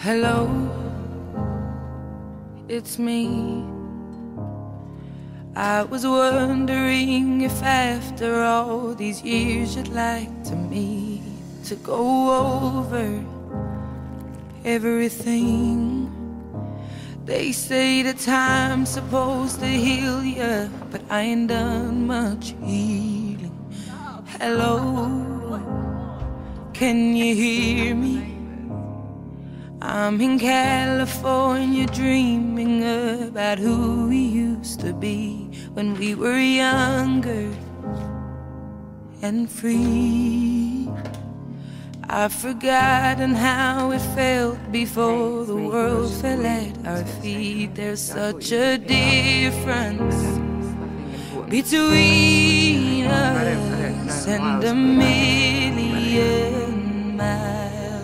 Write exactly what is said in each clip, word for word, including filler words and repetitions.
Hello, it's me. I was wondering if after all these years you'd like to meet to go over everything. They say the time's supposed to heal ya, but I ain't done much healing. Hello, can you hear me? I'm in California dreaming about who we used to be when we were younger and free. I've forgotten how it felt before the world fell at our feet. There's such a difference between us and a million miles.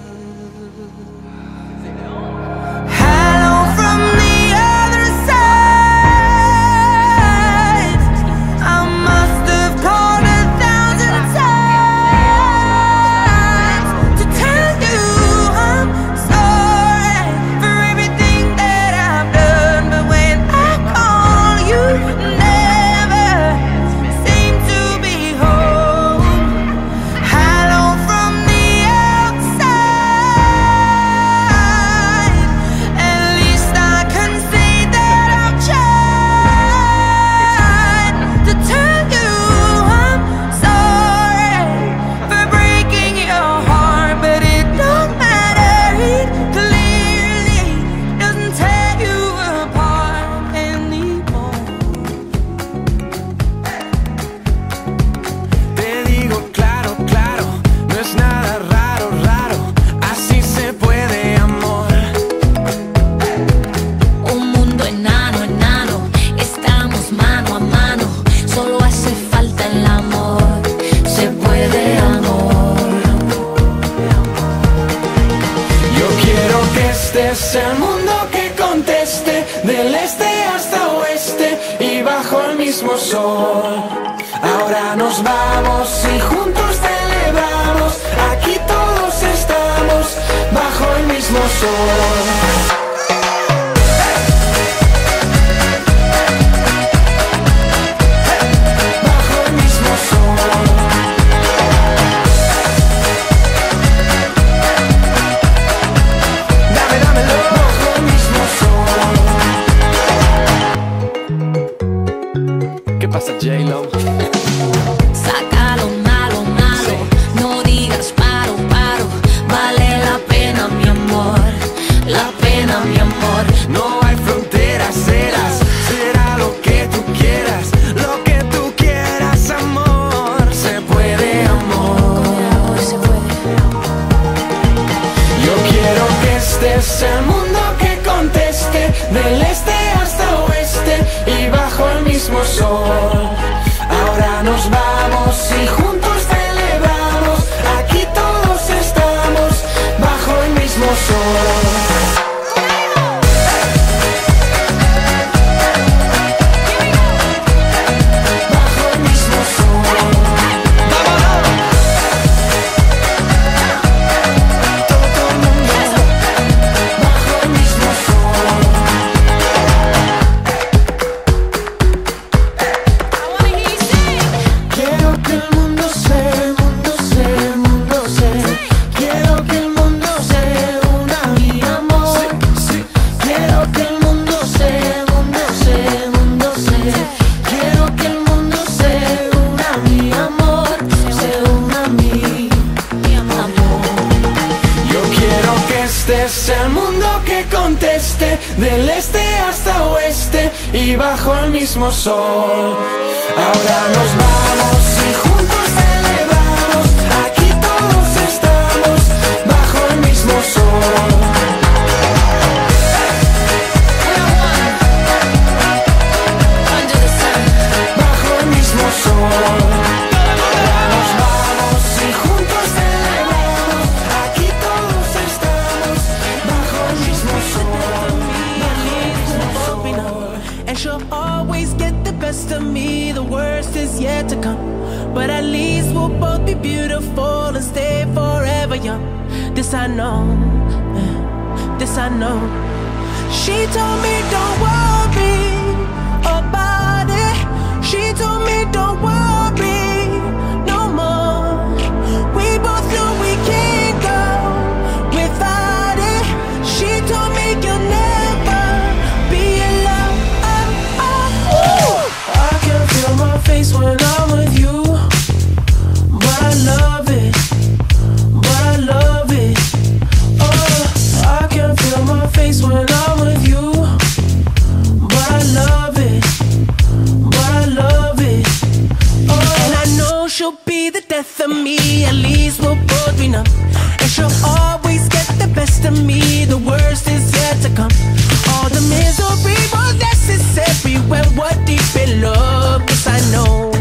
Este es el mundo que conteste, del este hasta oeste y bajo el mismo sol. Ahora nos vamos y juntos celebramos, aquí todos estamos bajo el mismo sol. Saca lo malo, malo, no digas paro, paro. Vale la pena, mi amor, la pena, mi amor. No hay fronteras, serás, será lo que tú quieras, lo que tú quieras, amor. Se puede, amor, se puede. Yo quiero que este es el mundo que conteste, del este hasta oeste y bajo el mismo sol. Ahora nos vamos y juntos celebramos, aquí todos estamos bajo el mismo sol. Este es el mundo que conteste, del este hasta oeste y bajo el mismo sol. Ahora nos vamos y juntos celebramos, aquí todos estamos bajo el mismo sol. Bajo el mismo sol. She'll always get the best of me, the worst is yet to come. But at least we'll both be beautiful and stay forever young. This I know, this I know. She told me don't worry about it. She told me don't worry no more. We both know we can't go without it. She told me you'll never be alone. I can feel my face when I'm with you, but I love it, but I love it. Oh, I can feel my face when I'm with you, but I love it, but I love it. Oh, and I know she'll be the death of me. At least we'll both be numb, and she'll always get the best of me. The worst is yet to come. All the misery was necessary when we're deep in love. Yes, I know.